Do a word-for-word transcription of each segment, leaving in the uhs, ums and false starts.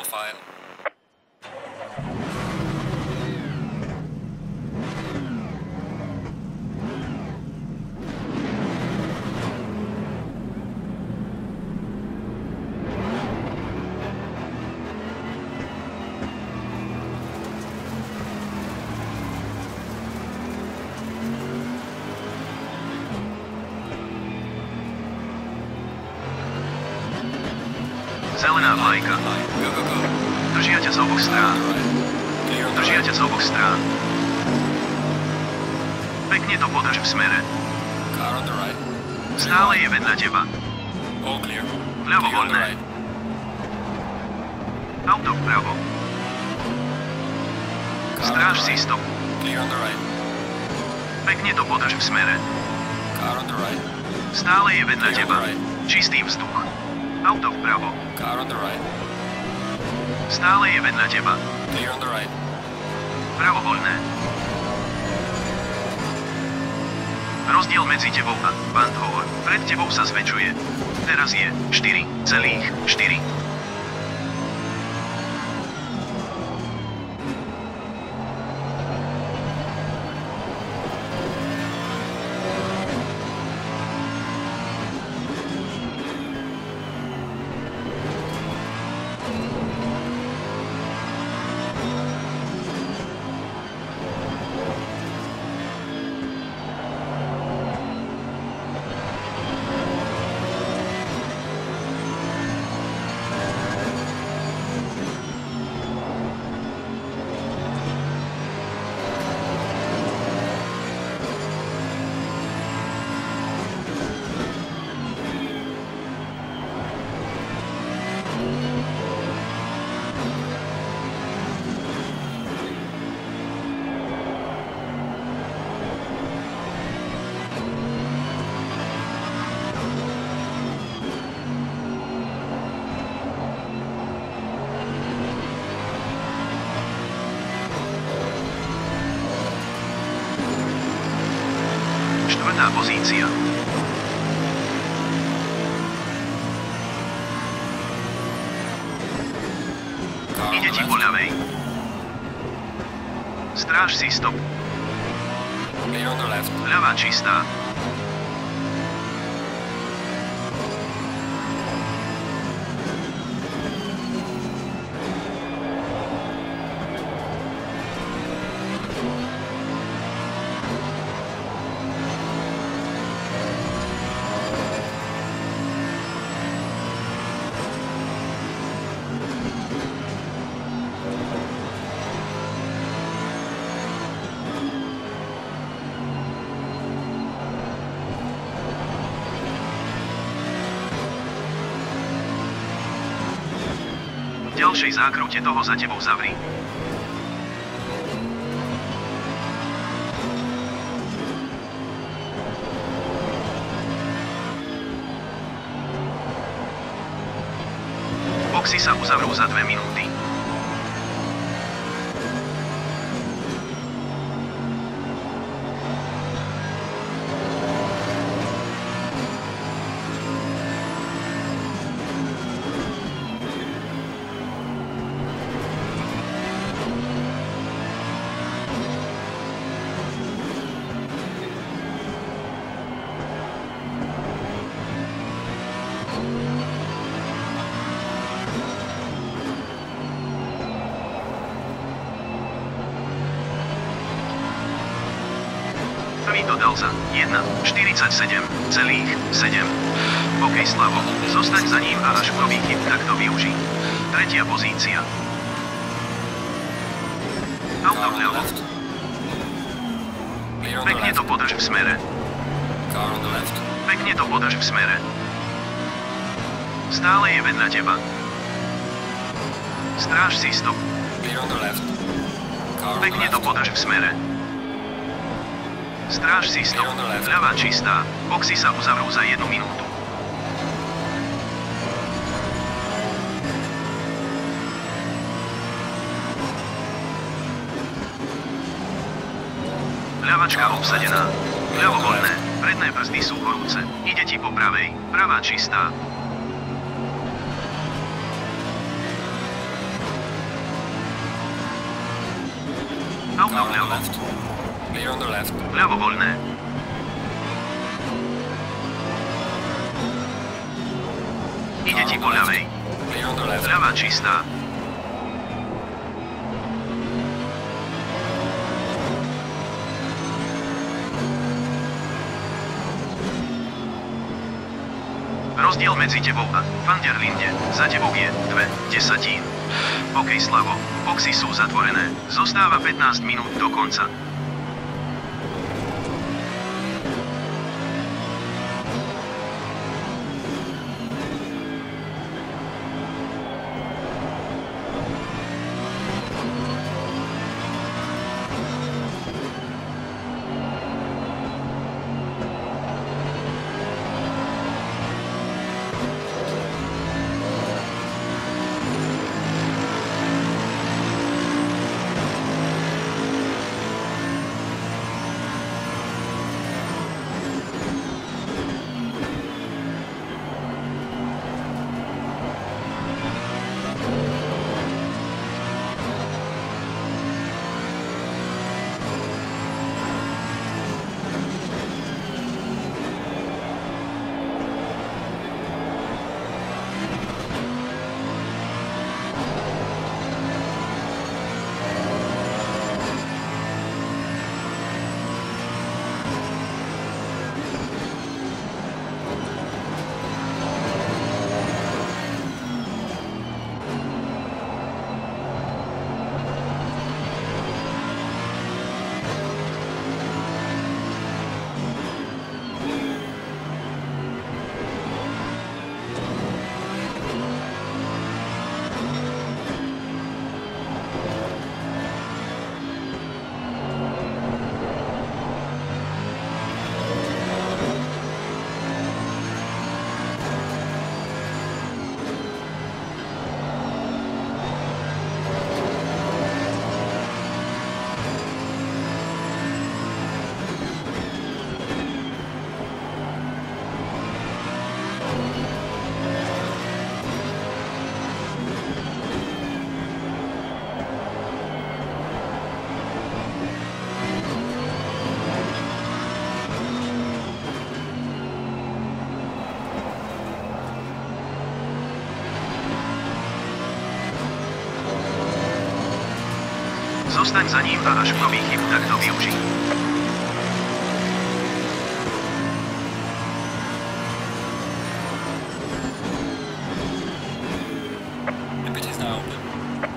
file. Zelená vlajka. Go, go, go. Držia ťa z oboch strán. Clear on the Držia right. ťa z oboch strán. Pekne to podrž v smere. Car on the right. Stále je vedľa teba. All clear. Vľavo Clear on the voľné. right. Auto vpravo. Car on Stráž the si right. stop. Clear on the right. Pekne to podrž v smere. Car on the right. Stále je vedľa Clear on teba. the right. Čistý vzduch. Auto vpravo. Car on the right. Stále je vedľa teba. Clear on the right. Vpravo voľné. Rozdiel medzi tebou a Bandhover pred tebou sa zväčšuje. Teraz je štyri celé štyri. Štvrtá pozícia. Car on Ide the ti po left. ľavej. Stráž si stop. Clear on the left. Ľavá čistá. V ďalšej zákrute toho za tebou zavri. Boxy sa uzavrú za dve minúty. Prvý to dal za jedna štyridsaťsedem celá sedem. OK, Slavo, zostaň za ním a až urobí chyb, tak to využij. Tretia pozícia. Auto Car on the vľavo. left. Clear on the Pekne left. to podrž v smere. Car on the left. Pekne to podrž v smere. Stále je vedľa teba. Stráž si stop. Clear on the left. Car on the Pekne to left. podrž v smere. Stráž si stop. Ľavá čistá. Boxy sa uzavrú za jednu minútu. Ľavačka obsadená. Ľavo voľné. Predné brzdy sú horúce. Ide ti po pravej. Pravá čistá. Rýchlo Car on the vľavo. left. Clear on the left. Vľavo voľné. Ide ti po ľavej. Clear on the left. Ľava čistá. Rozdiel medzi tebou a Van der Linde za tebou je dve desatín. OK, Slavo, boxy sú zatvorené. Zostáva pätnásť minút do konca. Zostaň za ním a až urobí chybu, tak to využij. The pit is now open.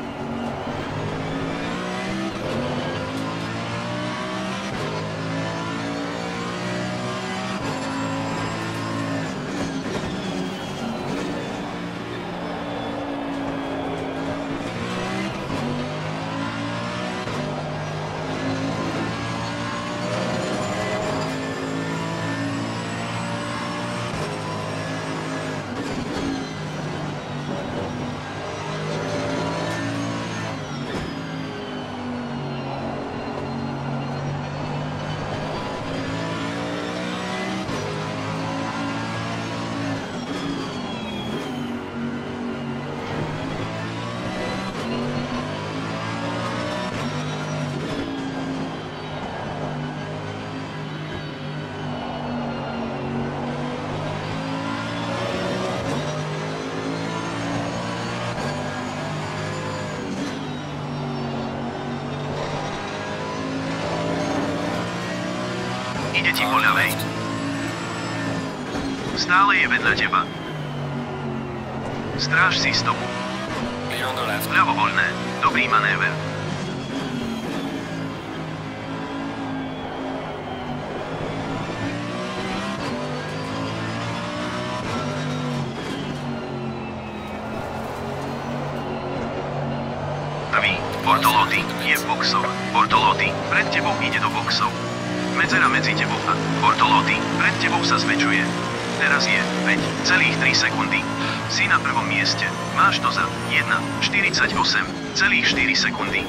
Ide ti po ľavej. Stále je vedľa teba. Stráž si stopu. Clear on the left. Vľavo voľné. Dobrý manéver. Prvý. Bortolotti je v boxoch. Bortolotti pred tebou ide do boxov. Medzera medzi tebou a Bortolotti pred tebou sa zväčšuje. Teraz je päť celé tri sekundy. Si na prvom mieste. Máš to za jedna štyridsaťosem celé štyri sekundy.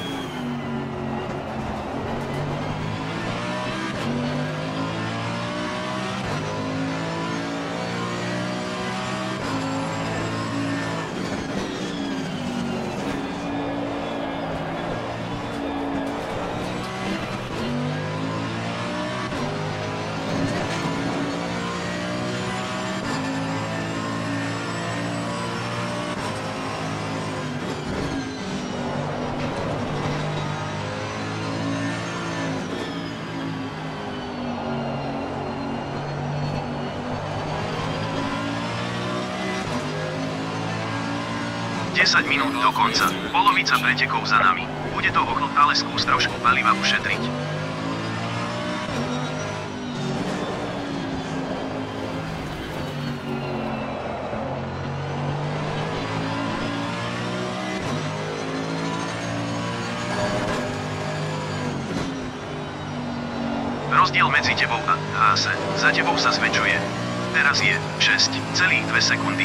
desať minút do konca. Polovica pretekov za nami. Bude to ochl, ale skús trošku paliva ušetriť. Rozdiel medzi tebou a á cé za tebou sa zväčšuje. Teraz je šesť celá dve sekundy.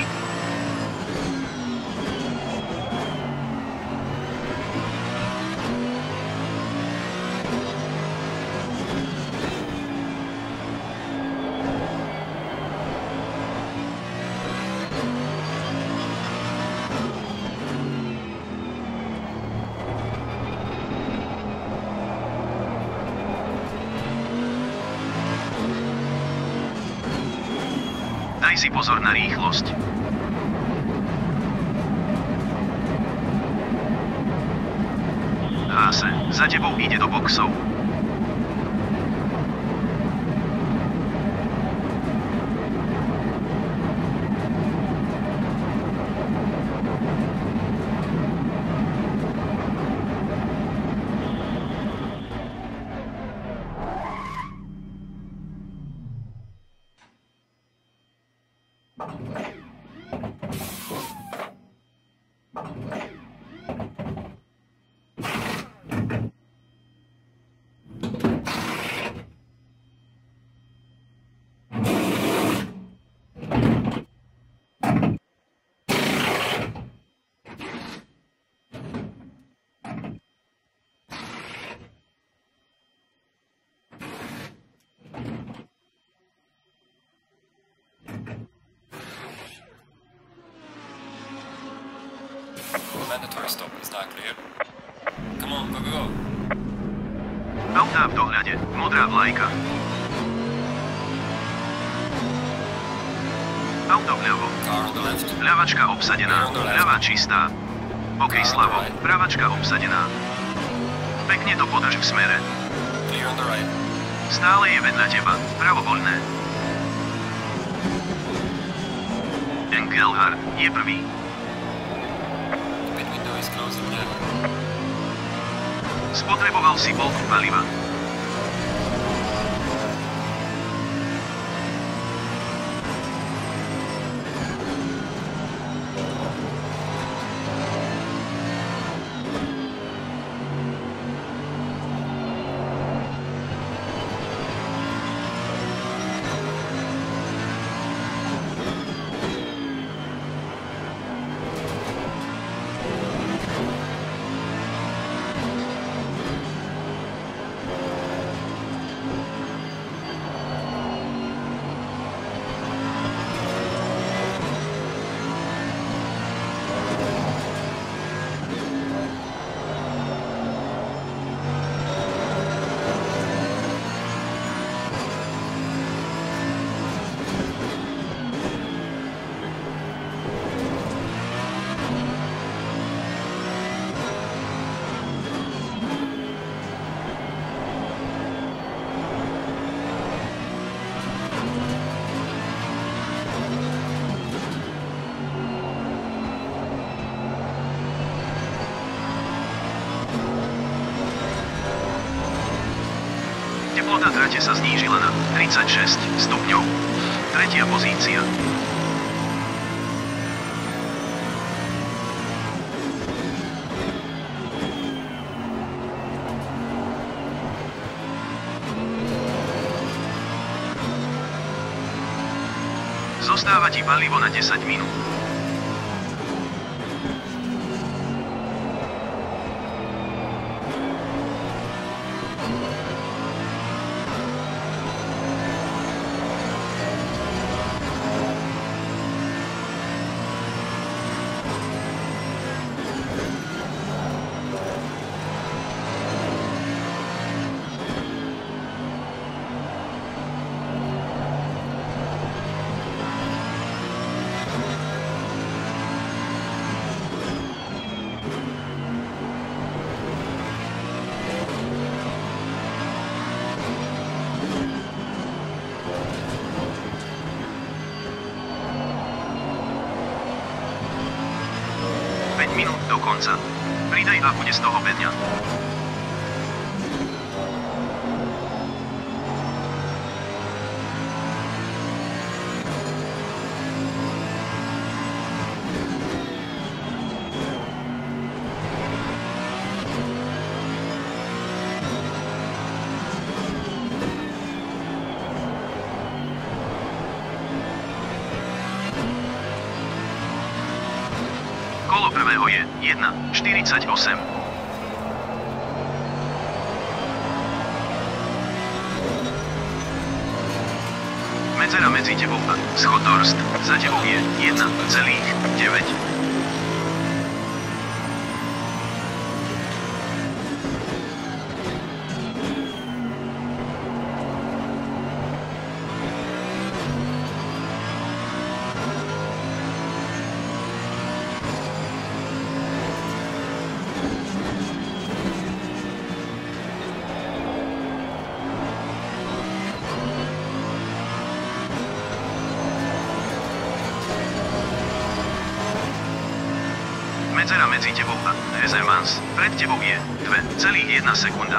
Daj si pozor na rýchlosť. á cé za tebou ide do boxov. Mandatory stop is not clear. Come on, go, go, go. Autá v dohľade. Modrá vlajka. Auto vľavo. Car on the left. Ľavačka obsadená. Ľavá čistá. OK, Slavo. Pravačka obsadená. Pekne to podrž v smere. Clear on the right. Stále je vedľa teba. Pravovoľné. Engelhard je prvý. Pit window is closing now. Spotreboval si polku paliva. Teplota trate sa znížila na tridsaťšesť stupňov. Tretia pozícia. Zostáva ti palivo na desať minút. konca. Pridaj a bude z toho bedňa. Kolo prvého je jedna štyridsaťosem. Medzera medzi tebou a Schotorst za tebou je jedna celá deväť. Medzera medzi tebou a Hezemans pred tebou je dva celá jedna sekunda.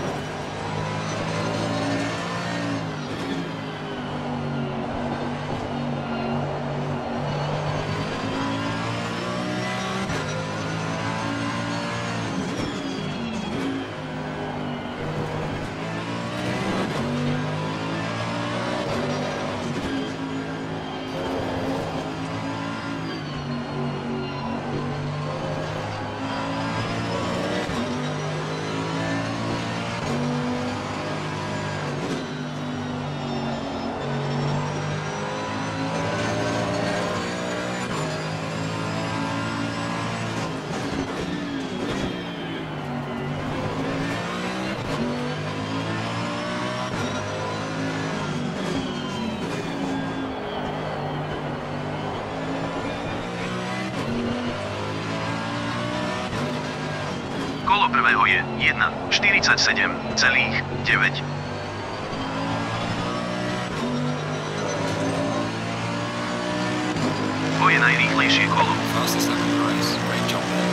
Kolo prvého je jedna štyridsaťsedem celá deväť. To je najrýchlejšie kolo. Fastest lap of the race. Great job there.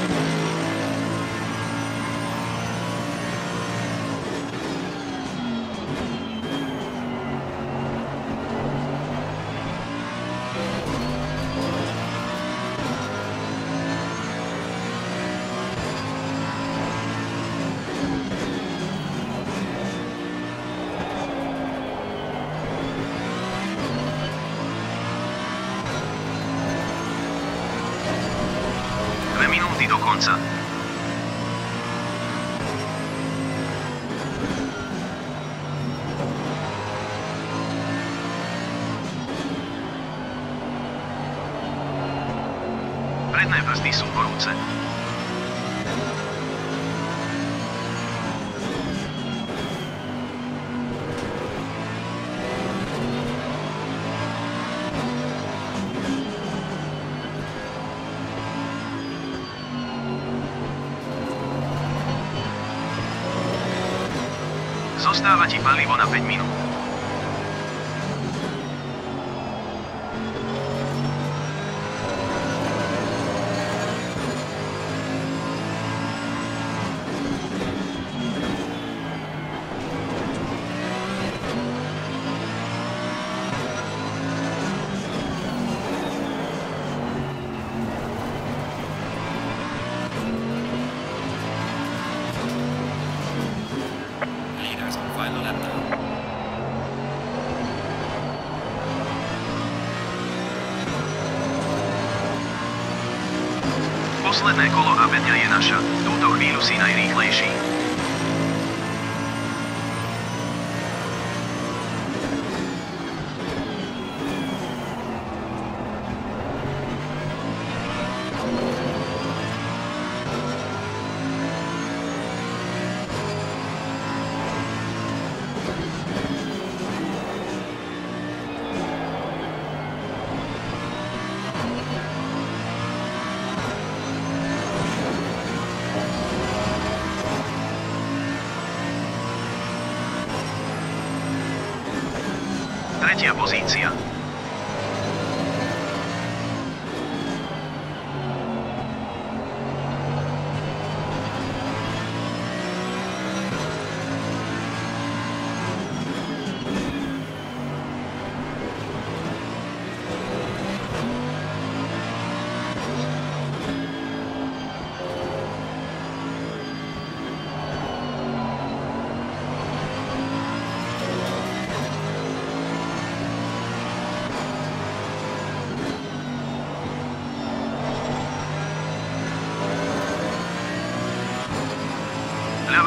Minúty do konca. Predné brzdy sú horúce. Zostáva ti palivo na päť minút. Final lap now. Posledné kolo a bedňa je naša. Túto chvíľu si najrýchlejší. Tretia pozícia.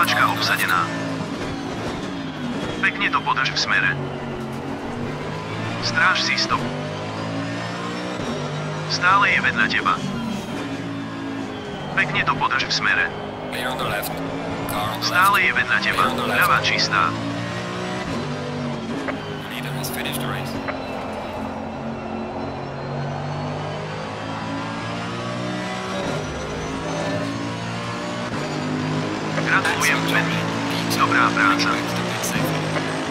Strážovačka obsadená. Pekne to podrž v smere. Stráž si stop. Stále je vedľa teba. Pekne to podrž v smere. Clear on the left. Car on the Stále left. je vedľa teba. Ľava čistá. Leader has finished the race. Gratulujem, Benny. Dobrá práca. Make sure to pit safely.